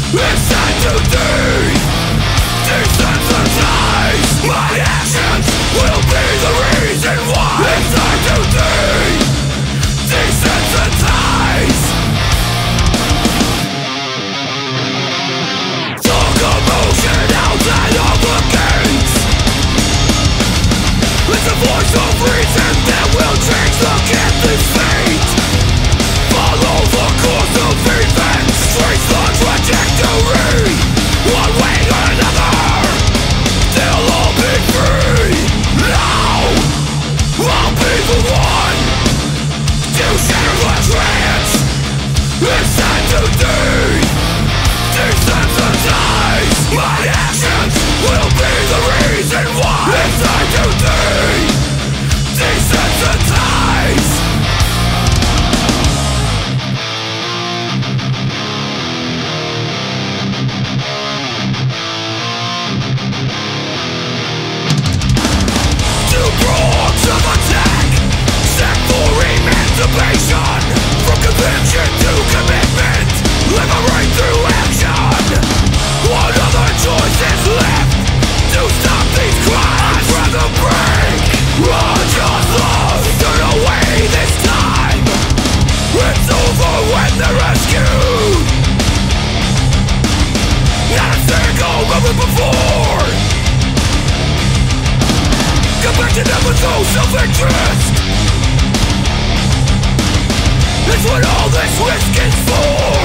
It's time to de-desensitize. My actions will be the reason why. It's time to de-desensitize. The commotion outside of the gates, it's the voice of reason that will change the captive's fate. Follow the course of events, trace the trajectory, one way or another, they'll all be free. Now, I'll be the one to shatter the trance. It's time to de-desensitize. My actions will be the reason why. It's time to de-desensitize. Two prongs of attack, set for emancipation, from conviction to commitment, liberate through action. What other choice is left to stop these crimes? I'd rather break unjust laws, turn away this time. It's over when they're rescued. Not a single moment before. Come back to never know self-interest. It's what all this risk is for.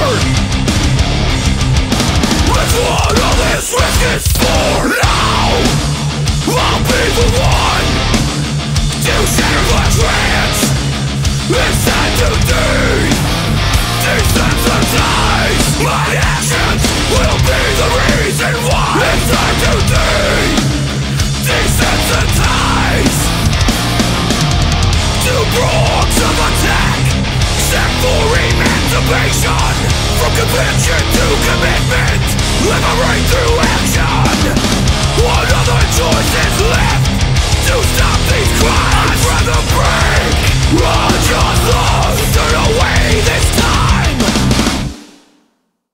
It's what all this risk is for. Now, I'll be the one to shatter the trance. It's time to de-desensitize. My actions will be the reason why. It's time to de-desensitize. Two prongs of attack, set for emancipation, from conviction to commitment, liberate through